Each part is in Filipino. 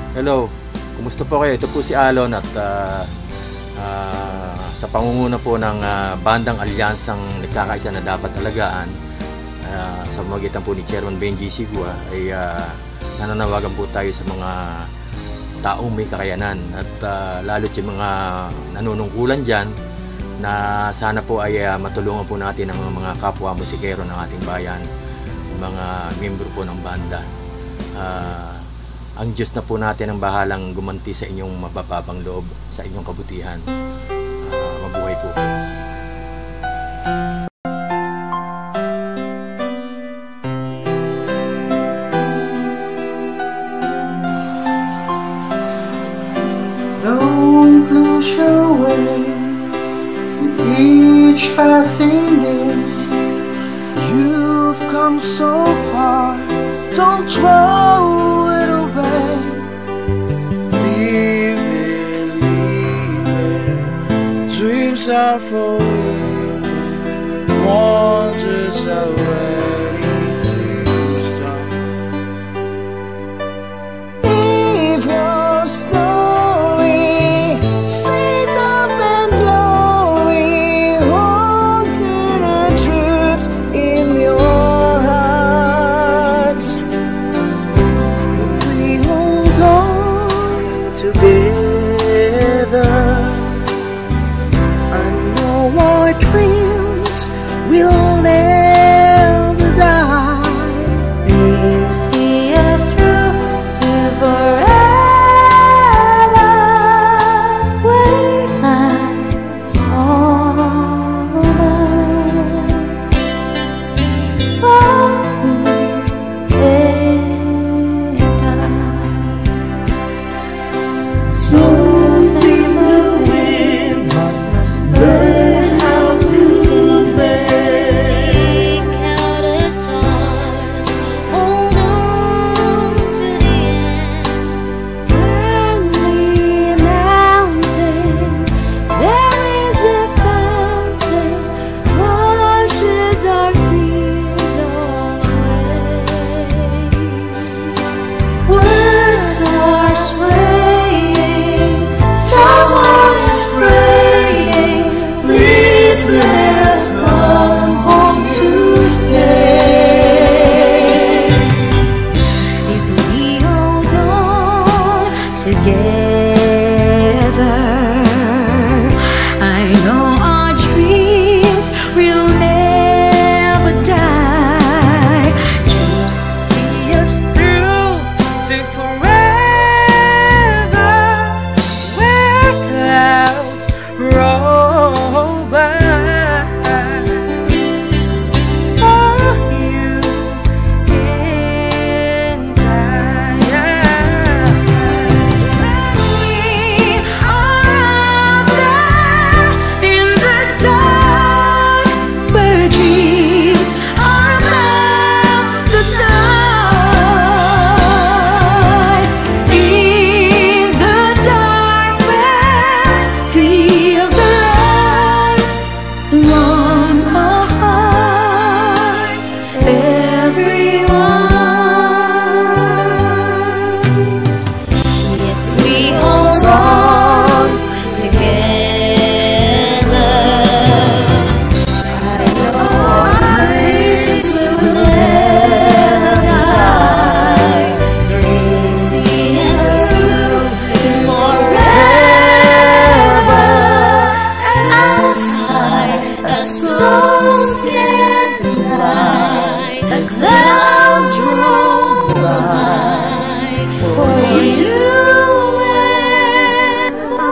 Hello, kumusta po kayo? Ito po si Alon at sa pangunguna po ng bandang alyansang nagkakaisa na dapat alagaan sa pamamagitan po ni Chairman Benji Sigua ay nananawagan po tayo sa mga taong may kakayanan at lalo't yung mga nanunungkulan dyan na sana po ay matulungan po natin ang mga kapwa musikero ng ating bayan, mga miyembro po ng banda. Ang Diyos na po natin ang bahalang gumanti sa inyong mabababang loob, sa inyong kabutihan. Mabuhay po kayo. Don't lose your way with each passing day. You've come so far, don't throw it away. Leave it, dreams are for women, wonders are ready to start. Leave your story, faith up and glory, hold to the truth in your heart. If we hold on together, I know our dreams will never die. You see us through to forever. Wastelands over for you and I. Souls leave the wind, must learn how to bear. Seek out the stars, hold on to the end. Lonely mountain, there is a fountain, washes our tears away. Words are swaying, someone is praying, please let us come home to stay. If we hold on together, I know our dreams will never die. Just see us through to forever, where clouds roll by. For you and I. When we are out there in the dark, where dreams are above the sun, in the dark where feel the light, warm our hearts, everyone. If we hold on together, I know our dreams will never die. Dreams see us through to forever, as high as souls can fly. The clouds roll by for you and I.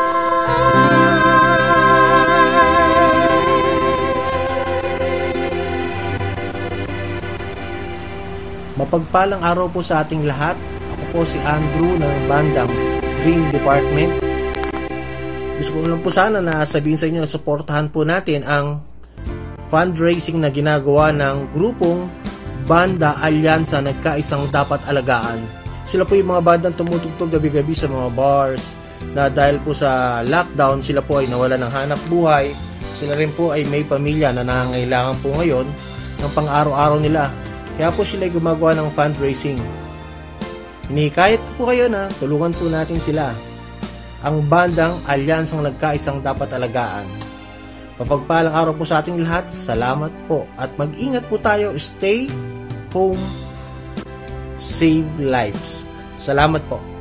Mapagpalang araw po sa ating lahat. Ako po si Andrew ng bandang Dream Department. Gusto ko lang po sana na sabihin sa inyo na suportahan po natin ang fundraising na ginagawa ng grupong Banda Alyansa Nagkaisang Dapat Alagaan. Sila po yung mga bandang tumutugtog gabi-gabi sa mga bars na dahil po sa lockdown sila po ay nawalan ng hanap buhay. Sila rin po ay may pamilya na nangangailangan po ngayon ng pang-araw-araw nila. Kaya po sila ay gumagawa ng fundraising. Hinihikayat ko po kayo na tulungan po natin sila. Ang bandang Alyansang Nagkaisang Dapat Alagaan. Mapagpalang araw po sa ating lahat. Salamat po. At mag-ingat po tayo. Stay home. Save lives. Salamat po.